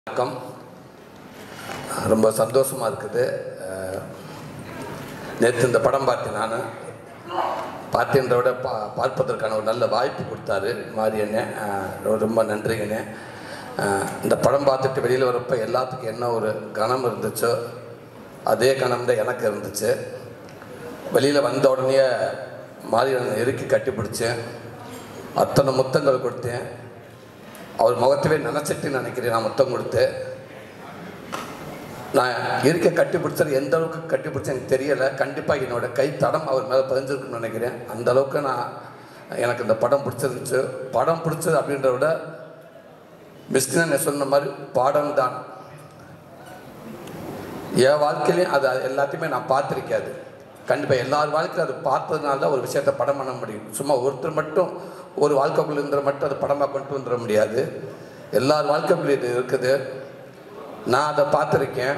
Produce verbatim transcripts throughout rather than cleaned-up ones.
வணக்கம். ரொம்ப சந்தோஷமாக இருக்குது. நேற்று இந்த படம் பார்த்தேன். நான் பார்த்தேன்றத விட பா பார்ப்பதற்கான ஒரு நல்ல வாய்ப்பு கொடுத்தாரு மாரியண்ணே. ரொம்ப நன்றிங்கண்ணே. இந்த படம் பார்த்துட்டு வெளியில் வரப்போ எல்லாத்துக்கும் என்ன ஒரு கணம் இருந்துச்சோ அதே கணம் தான் எனக்கு இருந்துச்சு. வெளியில் வந்த உடனே மாரியண்ணனை இறுக்கி கட்டி பிடிச்சேன். அத்தனை முத்தங்கள் கொடுத்தேன். அவர் முகத்தவே நினச்சிட்டு நினைக்கிறேன். நான் முத்தம் கொடுத்து நான் இருக்க கட்டி பிடிச்சது எந்த அளவுக்கு கட்டி பிடிச்சேன் எனக்கு தெரியலை. கண்டிப்பாக என்னோடய கை தடம் அவர் மேலே பதிஞ்சிருக்குன்னு நினைக்கிறேன். அந்த அளவுக்கு நான் எனக்கு இந்த படம் பிடிச்சிருந்துச்சு. படம் பிடிச்சது அப்படின்றத விட மிஸ்கின் சொன்ன மாதிரி பாடம் தான் என் வாழ்க்கையிலையும் அது எல்லாத்தையுமே நான் பார்த்துருக்காது. கண்டிப்பாக எல்லார் வாழ்க்கையும் அது பார்த்ததுனால தான் ஒரு விஷயத்தை படம் பண்ண முடியும். சும்மா ஒருத்தர் மட்டும் ஒரு வாழ்க்கைக்குள்ள இருந்த மட்டும் அது படமாக கொண்டு வந்துட முடியாது. எல்லார் வாழ்க்கைக்குள்ள இது இருக்குது. நான் அதை பார்த்துருக்கேன்.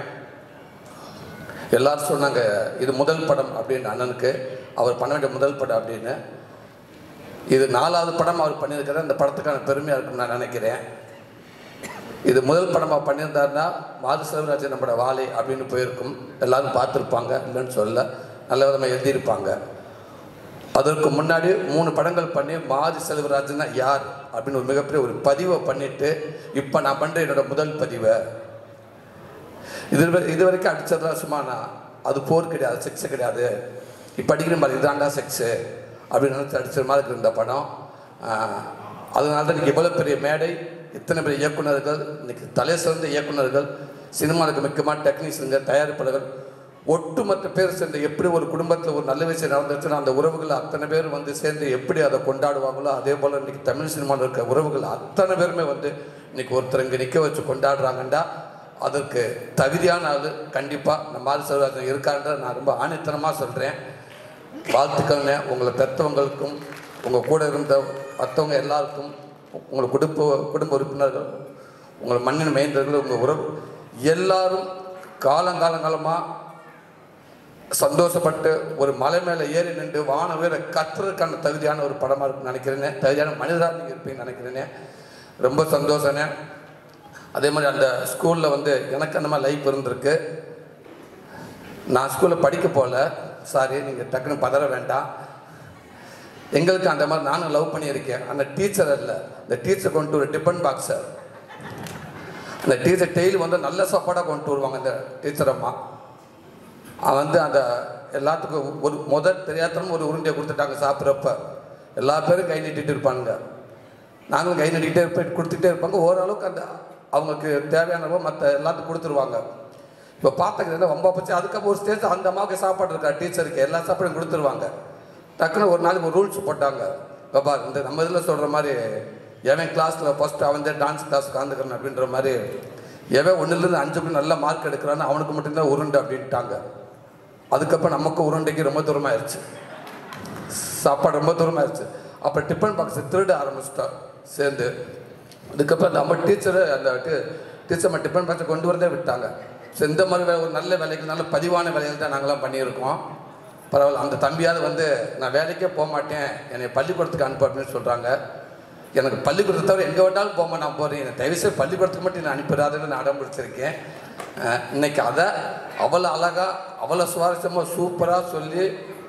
எல்லாரும் சொன்னாங்க இது முதல் படம் அப்படின்னு அண்ணனுக்கு. அவர் பண்ண வேண்டிய முதல் படம் அப்படின்னு. இது நாலாவது படம் அவர் பண்ணியிருக்கிறார். அந்த படத்துக்கான பெருமையாக இருக்குன்னு நான் நினைக்கிறேன். இது முதல் படமாக பண்ணியிருந்தாருன்னா மாது செல்வராஜன் நம்மளோட வாழை அப்படின்னு போயிருக்கும். எல்லோரும் பார்த்துருப்பாங்க, இல்லைன்னு சொல்ல நல்ல விதமாக எழுதியிருப்பாங்க. அதற்கு முன்னாடி மூணு படங்கள் பண்ணி மாதி செல்வராஜன்னா யார் அப்படின்னு ஒரு மிகப்பெரிய ஒரு பதிவை பண்ணிவிட்டு இப்போ நான் பண்ணுற என்னோடய முதல் பதிவை இது இது வரைக்கும் அடித்ததுலாம் சும்மா நான் அது போர் கிடையாது, செக்ஸு கிடையாது, இப்போ அடிக்கிற மாதிரி இதாண்டா செக்ஸு அப்படின்னு நினச்சி அடித்த மாதிரி இருக்குது இந்த படம். அதனால தான் இன்றைக்கி இவ்வளோ பெரிய மேடை, இத்தனை பெரிய இயக்குநர்கள், இன்றைக்கி தலை சிறந்த இயக்குநர்கள், சினிமாவுக்கு முக்கியமான டெக்னீஷியனுங்க, தயாரிப்பாளர்கள், ஒட்டுமொத்த பேர் சேர்ந்து எப்படி ஒரு குடும்பத்தில் ஒரு நல்ல விஷயம் நடந்துச்சுன்னா அந்த உறவுகள் அத்தனை பேர் வந்து சேர்ந்து எப்படி அதை கொண்டாடுவாங்களோ அதே போல் இன்றைக்கி தமிழ் சினிமாவில் இருக்க உறவுகள் அத்தனை பேருமே வந்து இன்றைக்கி ஒருத்தர் இங்கே நிற்க வச்சு கொண்டாடுறாங்கண்டா அதற்கு தகுதியான ஆள் கண்டிப்பாக நம்ம மாது செல்வராஜன் இருக்கான்ற நான் ரொம்ப ஆணித்தனமாக சொல்கிறேன். வாழ்த்துக்கள்னே உங்களை பெற்றவங்களுக்கும் உங்கள் கூட இருந்த மற்றவங்க எல்லாருக்கும், உங்கள் குடும்ப குடும்ப உறுப்பினர்கள், உங்கள் மண்ணின் மைந்தர்கள், உங்கள் உறவு எல்லாரும் காலங்காலங்காலமாக சந்தோஷப்பட்டு ஒரு மலை மேலே ஏறி நின்று வான உயர கத்துறதுக்கான தகுதியான ஒரு படமாக இருக்குன்னு நினைக்கிறேனே. தகுதியான மனிதராக நீங்கள் இருப்பீங்கன்னு நினைக்கிறேனே. ரொம்ப சந்தோஷனே. அதே மாதிரி அந்த ஸ்கூலில் வந்து எனக்கு அந்த மாதிரி லைஃப் இருந்திருக்கு. நான் ஸ்கூலில் படிக்க போகல, சாரி நீங்கள் டக்குன்னு பதற வேண்டாம். எங்களுக்கு அந்த மாதிரி நானும் லவ் பண்ணியிருக்கேன். அந்த டீச்சர் இல்லை, இந்த டீச்சர் கொண்டு ஒரு டிஃபன் பாக்ஸை, அந்த டீச்சர் டெய்லி வந்து நல்ல சாப்பாடாக கொண்டு வருவாங்க. அந்த டீச்சர் அம்மா வந்து அந்த எல்லாத்துக்கும் ஒரு முதல் தெரியாதனமும் ஒரு உருண்டையை கொடுத்துட்டாங்க. சாப்பிட்றப்ப எல்லா பேரும் கை நீட்டிகிட்டு இருப்பாங்க. நாங்களும் கை நீட்டிக்கிட்டே இருப்பேன், கொடுத்துட்டே இருப்பாங்க. ஓரளவுக்கு அந்த அவங்களுக்கு தேவையானவோ மற்ற எல்லாத்துக்கும் கொடுத்துருவாங்க. இப்போ பார்த்துக்கிறது ரொம்ப பச்சு. அதுக்கப்புறம் ஒரு ஸ்டேஜ் அந்த அம்மாவுக்கு சாப்பாடு இருக்கா, டீச்சருக்கு எல்லா சாப்பாடும் கொடுத்துருவாங்க. டக்குன்னு ஒரு நாளைக்கு ஒரு ரூல்ஸ் போட்டாங்க. பாபா இந்த நம்ம இதில் சொல்கிற மாதிரி எவன் கிளாஸில் ஃபஸ்ட்டு அவன் தான் டான்ஸ் கிளாஸ் கலந்துக்கிறேன் அப்படின்ற மாதிரி, எவன் ஒன்றுலேருந்து அஞ்சுக்கு நல்ல மார்க் எடுக்கிறான்னு அவனுக்கு மட்டும்தான் உருண்டை அப்படின்ட்டாங்க. அதுக்கப்புறம் நமக்கு உருண்டைக்கு ரொம்ப தூரமாகிடுச்சு, சாப்பாடு ரொம்ப தூரமாகிடுச்சு. அப்புறம் டிஃபன் பாக்ஸை திருட ஆரம்பிச்சிட்டோம் சேர்ந்து. அதுக்கப்புறம் நம்ம டீச்சரு அந்த டீச்சர் நம்ம டிஃபன் பாக்ஸை கொண்டு வரதே விட்டாங்க. ஸோ இந்த மாதிரி வேலை, ஒரு நல்ல வேலைக்கு நல்ல பதிவான வேலைகள் தான் நாங்களாம் பண்ணியிருக்கோம். பரவாயில்ல. அந்த தம்பியாவது வந்து நான் வேலைக்கே போக மாட்டேன், என்னை பள்ளிக்கூடத்துக்கு அனுப்பு அப்படின்னு சொல்கிறாங்க. எனக்கு பள்ளிக்கூடத்தை தவிர எங்கே வேண்டாலும் போக நான் போகிறேன், என்னை தயவுசெய்து பள்ளிக்கூடத்துக்கு மட்டும் நான் அனுப்பிடாதுன்னு நான் அடம் பிடிச்சிருக்கேன். இன்றைக்கி அதை அவ்வளோ அழகாக அவ்வளோ சுவாரஸ்யமாக சூப்பராக சொல்லி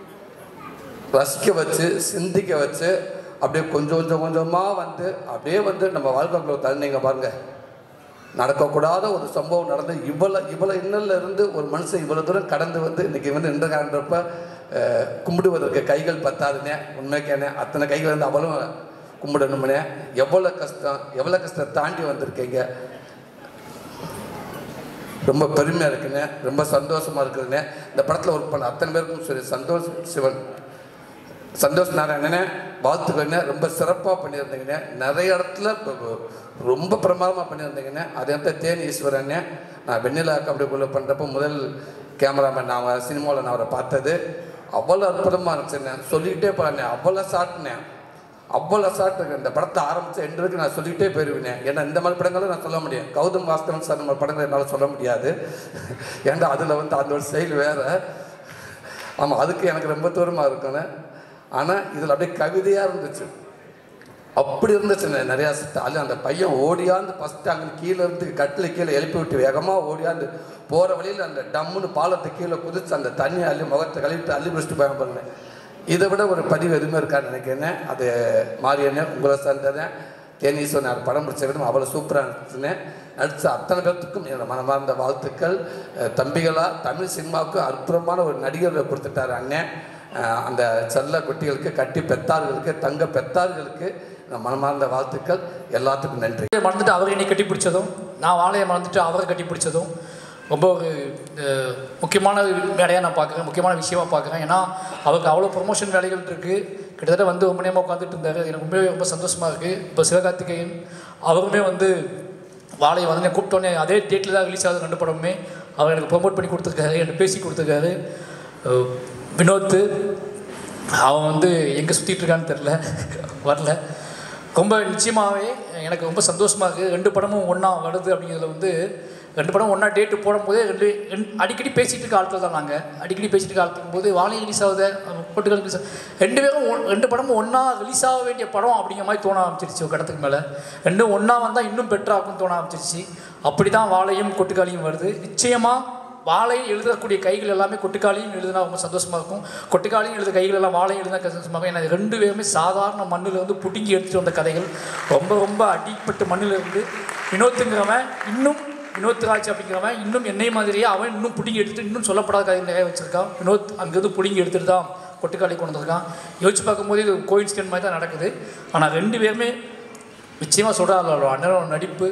ரசிக்க வச்சு சிந்திக்க வச்சு அப்படியே கொஞ்சம் கொஞ்சம் கொஞ்சமாக வந்து அப்படியே வந்து நம்ம வாழ்க்கைக்குள்ள தள்ளினீங்க பாருங்கள். நடக்கக்கூடாத ஒரு சம்பவம் நடந்து இவ்வளோ இவ்வளோ இன்னலில் இருந்து ஒரு மனுஷன் இவ்வளோ தூரம் கடந்து வந்து இன்றைக்கி வந்து நின்றுக்கான்றப்ப கும்பிடுவதற்கு கைகள் பத்தாதுனே. உண்மைக்கேனே அத்தனை கைகள் வந்து அவ்வளோ கும்பிடணும்னே. எவ்வளோ கஷ்டம், எவ்வளோ கஷ்டம் தாண்டி வந்திருக்கீங்க. ரொம்ப பெருமையாக இருக்குண்ணே, ரொம்ப சந்தோஷமாக இருக்குதுண்ணே. இந்த படத்தில் ஒர்க் பண்ண அத்தனை பேருக்கும் சரி, சந்தோஷ் சிவன், சந்தோஷ் நாராயணனே வாழ்த்துக்கள்ண்ணே. ரொம்ப சிறப்பாக பண்ணியிருந்தீங்கண்ணே. நிறைய இடத்துல ரொம்ப பிரமாதமாக பண்ணியிருந்தீங்கண்ணே. அதே இடத்துல தேனி ஈஸ்வரண்ணே, நான் வெண்ணிலா கபடிக்குள்ளே பண்ணுறப்போ முதல் கேமராமேன் நான் சினிமாவில் நான் அவரை பார்த்தது. அவ்வளோ அற்புதமாக இருந்துச்சுண்ணே. சொல்லிக்கிட்டே போகிறேண்ணே, அவ்வளோ ஷார்ட்ண்ணே, அவ்வளோ ஷார்ட் இருக்கு. இந்த படத்தை ஆரம்பித்த எண்டு வரைக்கும் நான் சொல்லிக்கிட்டே போயிருவேன். ஏன்னா இந்த மாதிரி படங்களும் நான் சொல்ல முடியும். கௌதம் வாஸ்தவன் சார் நம்ம படங்கள் என்னால் சொல்ல முடியாது. ஏன்னா அதில் வந்து அந்த ஒரு ஸ்டைல் வேறு. ஆமாம், அதுக்கு எனக்கு ரொம்ப தூரமாக இருக்குன்னு. ஆனால் இதில் அப்படியே கவிதையாக இருந்துச்சு. அப்படி இருந்துச்சு நிறையா அது அந்த பையன் ஓடியாந்து ஃபஸ்ட்டு அங்கே கீழே இருந்து கட்டில் கீழே எழுப்பி விட்டு வேகமாக ஓடியாந்து போகிற வழியில் அந்த டம்முன்னு பாலத்தை கீழே குதிச்சு அந்த தண்ணி அள்ளி முகத்தை கழுவிட்டு அள்ளி பிடிச்சிட்டு போய் பண்ணேன். இதை விட ஒரு பதிவு எதுவுமே இருக்கான்னு நினைக்கிறேன். அது மாறியனே உங்களை சேர்ந்ததேன் தேனீஸ்வரன் நான் படம் பிடிச்ச விதம் அவ்வளோ சூப்பராக இருந்துச்சுன்னு நடித்த அத்தனை பேர்த்துக்கும் என்னோட மனமார்ந்த வாழ்த்துக்கள். தம்பிகளாக தமிழ் சினிமாவுக்கு அற்புதமான ஒரு நடிகரை கொடுத்துட்டார் அண்ணன். அந்த செல்ல குட்டிகளுக்கு கட்டி பெத்தார்களுக்கு தங்க பெத்தார்களுக்கு மனமார்ந்த வாழ்த்துக்கள். எல்லாத்துக்கும் நன்றி. மறந்துட்டு அவர் என்னை கட்டி பிடிச்சதும் நான் வாழையை மறந்துட்டு அவரை கட்டி பிடிச்சதும் ரொம்ப ஒரு முக்கியமான வேலையாக நான் பார்க்குறேன், முக்கியமான விஷயமாக பார்க்குறேன். ஏன்னா அவருக்கு அவ்வளோ ப்ரொமோஷன் வேலைகள் இருக்குது. கிட்டத்தட்ட வந்து ரொம்ப நேரமாக உட்காந்துட்டு இருந்தார். எனக்கு ரொம்பவே ரொம்ப சந்தோஷமாக இருக்குது. இப்போ சிவகார்த்திகேயன் அவருமே வந்து வாழையை வந்து கூப்பிட்டோன்னே அதே டேட்டில் தான் ரிலீஸ் ஆகுது ரெண்டு படமுமே. அவர் எனக்கு ப்ரொமோட் பண்ணி கொடுத்துருக்காரு, எனக்கு பேசி கொடுத்துருக்காரு. வினோத் அவன் வந்து எங்கே சுற்றிட்டு இருக்கான்னு தெரில, வரல. ரொம்ப நிச்சயமாகவே எனக்கு ரொம்ப சந்தோஷமாக இருக்குது. ரெண்டு படமும் ஒன்றா வருது அப்படிங்கிறதுல வந்து ரெண்டு படம் ஒன்றா டேட்டு போடும்போதே ரெண்டு அடிக்கடி பேசிகிட்டு இருக்க ஆட்கள் தான் நாங்கள். அடிக்கடி பேசிகிட்டு இருக்க ஆட்கள் போது வாழை ரிலீஸ் ஆகுது, பொட்டுகள் ரிலீஸ் ஆகுது, ரெண்டு பேரும் ரெண்டு படமும் ஒன்றா ரிலீஸ் ஆக வேண்டிய படம் அப்படிங்கிற மாதிரி தோண ஆரம்பிச்சிருச்சு. ஒரு கடத்துக்கு மேலே ரெண்டும் ஒன்றா வந்தால் இன்னும் பெட்டராகும்னு தோண ஆரம்பிச்சிருச்சு. அப்படி தான் வாழையும் கொட்டுக்காளியும் வருது. நிச்சயமாக வாழையும் எழுதக்கூடிய கைகள் எல்லாமே கொட்டுக்காளியும் எழுதுனா ரொம்ப சந்தோஷமாக இருக்கும். கொட்டுக்காளியும் எழுத கைகள் எல்லாம் வாழையும் எழுதினா சந்தோஷமாக இருக்கும். ஏன்னா ரெண்டு பேருமே சாதாரண மண்ணில் வந்து புடுங்கி எடுத்துகிட்டு வந்த கதைகள். ரொம்ப ரொம்ப அடிப்பட்டு மண்ணில் இருந்து வினோத்துங்கிறவன் இன்னும் வினோத் ராஜ் அப்படிங்கிறவன் இன்னும் என்னை மாதிரியே அவன் இன்னும் பிடிங்கி எடுத்துகிட்டு இன்னும் சொல்லப்படாத கதை நிறைய வச்சுருக்கான். வினோத் அங்கேருந்து பிடிங்கி எடுத்துகிட்டு தான் கொட்டுக்காளி கொண்டு வந்திருக்கான். யோசிச்சு பார்க்கும்போது இது கோயின்சிடென்ட் மாதிரி தான் நடக்குது. ஆனால் ரெண்டு பேருமே நிச்சயமாக சொல்கிறாள் அண்ணனோட நடிப்பு.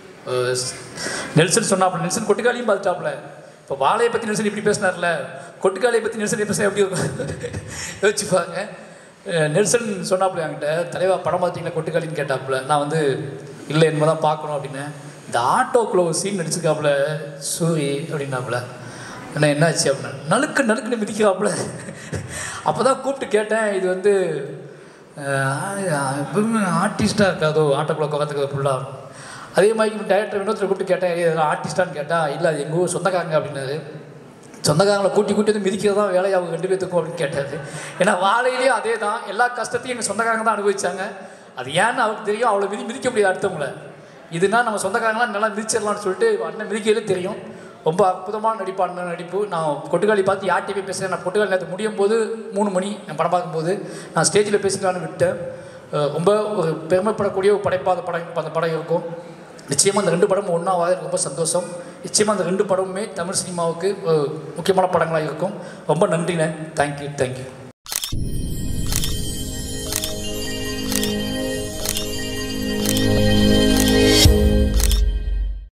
நெல்சன் சொன்னாப்புல, நெல்சன் கொட்டுக்காளியும் பார்த்துட்டாப்புல. இப்போ வாழையை பற்றி நெல்சன் இப்படி பேசினார்ல, கொட்டுக்காளியை பற்றி நெல்சன் பேசினா எப்படி இருக்கும் யோசிச்சுப்பாங்க. நெல்சன் சொன்னாப்புல என்கிட்ட, தலைவா படம் பார்த்தீங்களா கொட்டுக்காளின்னு கேட்டாப்புல. நான் வந்து இல்லை என்பதை தான் பார்க்கணும் அப்படின்னு. இந்த ஆட்டோக்குள்ள ஒரு சீன் நடிச்சிருக்காப்புல சூரி அப்படின்னாப்புல. என்ன என்னாச்சு அப்படின்னா நலுக்கு நலுக்குன்னு மிதிக்கிறாப்புல. அப்போ தான் கூப்பிட்டு கேட்டேன், இது வந்து ஆர்டிஸ்டாக இருக்காதோ ஆட்டோக்குள்ள உட்காந்துக்கிறது ஃபுல்லாக. அதே மாதிரி டைரக்டர் வினோத்தில் கூப்பிட்டு கேட்டேன், இதெல்லாம் ஆர்டிஸ்டான்னு கேட்டால் இல்லை அது எங்கள் ஊர் சொந்தக்காரங்க அப்படின்னாரு. சொந்தக்காரங்களை கூட்டி கூட்டி வந்து மிதிக்கிறது தான் வேலையை அவங்க ரெண்டு பேர்த்துக்கும் அப்படின்னு கேட்டார். ஏன்னா வாழையிலேயே அதே தான், எல்லா கஷ்டத்தையும் எங்கள் சொந்தக்காரங்க தான் அனுபவிச்சாங்க. அது ஏன்னு அவருக்கு தெரியும். அவ்வளோ மிதி மிதிக்க முடியாது அடுத்தவங்களை. இதுனா நம்ம சொந்தக்காரங்களாம் நல்லா மிதிச்சிடலான்னு சொல்லிட்டு அண்ணன் மிதிக்கையிலே தெரியும். ரொம்ப அற்புதமான நடிப்பு, அண்ணன் நடிப்பு. நான் கொட்டுக்காளி பார்த்து யார்கிட்டே போய் பேசுகிறேன். நான் கொட்டுக்காளி நேற்று முடியும் போது மூணு மணி நான் படம் பார்க்கும்போது நான் ஸ்டேஜில் பேசிக்கலான்னு விட்டேன். ரொம்ப ஒரு பெருமைப்படக்கூடிய ஒரு படைப்பாக அந்த படம் அந்த படம் இருக்கும். நிச்சயமாக அந்த ரெண்டு படமும் ஒன்றாவது எனக்கு ரொம்ப சந்தோஷம். நிச்சயமாக அந்த ரெண்டு படமுமே தமிழ் சினிமாவுக்கு முக்கியமான படங்களாக இருக்கும். ரொம்ப நன்றிண்ணே. Thank you thank you.